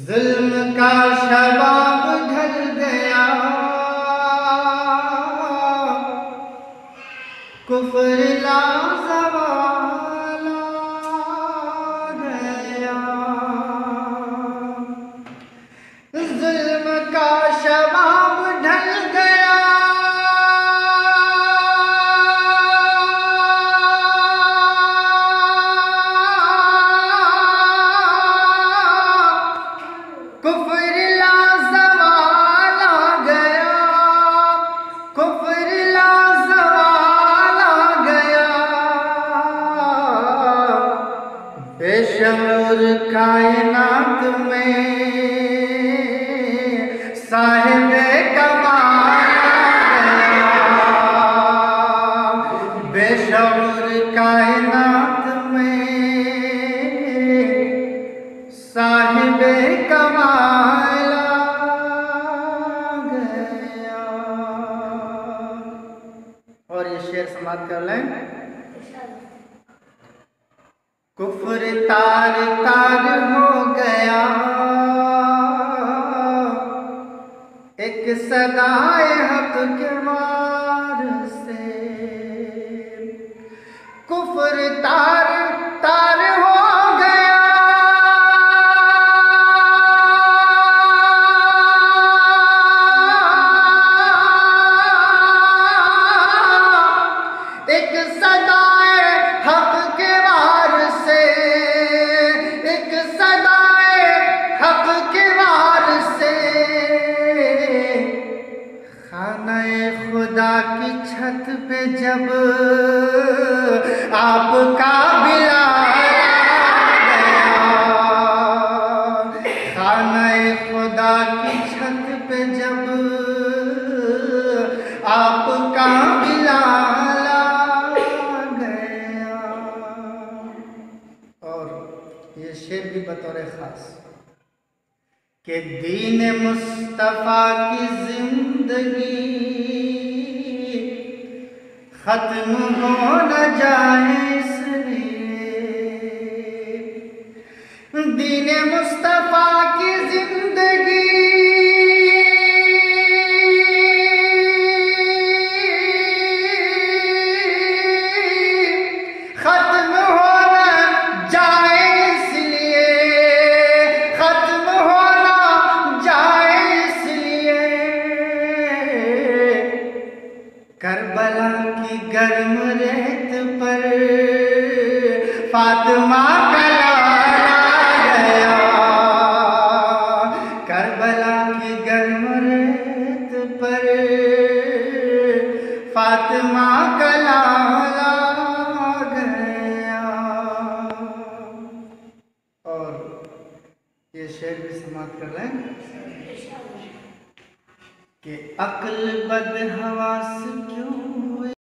जुल्म का शबाब ढल गया, कुफ्र लाजवाल आ गया। जुल्म का शबाब ढल गया, कुफ्र लाजवाल आ गया, कुफ्र लाजवाल आ गया। बेशऊर कायनात में साहिब कमाल आ गया। बेशऊर कायनात में साहिब कमाल आ गया। और ये शेर समाप्त कर लें। कुफ्र तार तार हो गया, एक सदाए हक के मार से। कुफ्र तार तार हो गया, एक सदाए हक के वार से, एक सदाए हक के वार से। खाने खुदा की छत पे जब आपका बिलाल आ गया, खाने खुदा की छत पे जब आपका बिलाल आ गया। और ये शेर भी बतौर खास कि दीन मुस्तफा की जिंदगी खत्म हो न जाए इसलिए। दीन मुस्तफा की जिंदगी खत्म हो न जाए इसलिए, खत्म हो न जाए इसलिए। करबला की गर्म रेत पर फातिमा का लाल आ गया। करबला की गर्म रेत पर फातिमा का लाल आ गया। और ये शेर भी समाप्त कर लें कि अक्ल बद हवास क्यों